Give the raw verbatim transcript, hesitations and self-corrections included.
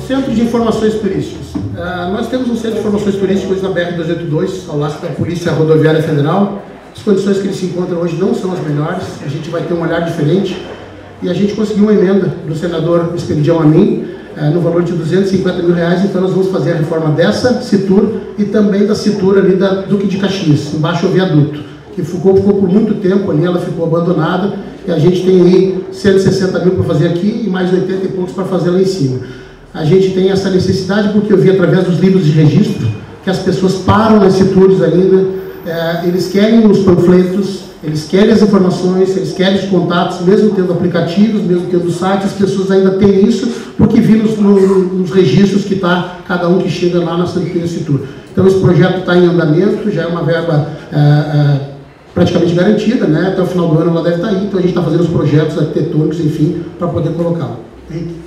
Centro de Informações Turísticas. Uh, nós temos um Centro de Informações Turísticas na B R duzentos e oitenta e dois, ao lado da Polícia Rodoviária Federal. As condições que ele se encontra hoje não são as melhores, a gente vai ter um olhar diferente. E a gente conseguiu uma emenda do senador Esperidião Amin, uh, no valor de duzentos e cinquenta mil reais, então nós vamos fazer a reforma dessa Citur e também da Citur ali da Duque de Caxias, embaixo do viaduto, que ficou, ficou por muito tempo ali, ela ficou abandonada, e a gente tem aí cento e sessenta mil para fazer aqui e mais oitenta e poucos para fazer lá em cima. A gente tem essa necessidade porque eu vi através dos livros de registro que as pessoas param nas Citures ainda, é, eles querem os panfletos, eles querem as informações, eles querem os contatos, mesmo tendo aplicativos, mesmo tendo sites, as pessoas ainda têm isso porque viram nos, no, nos registros que está cada um que chega lá na Santa Citur. Então esse projeto está em andamento, já é uma verba é, é, praticamente garantida, né? Até o final do ano ela deve estar aí, então a gente está fazendo os projetos arquitetônicos, enfim, para poder colocá-la.